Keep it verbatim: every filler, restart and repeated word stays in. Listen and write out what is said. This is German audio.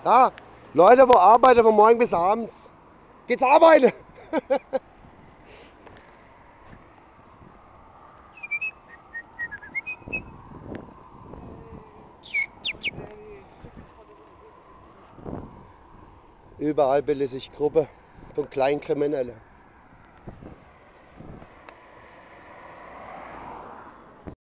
Ja, Leute, wo arbeiten von morgen bis abends? Geht's arbeiten? Überall bilden sich Gruppen von Kleinkriminellen.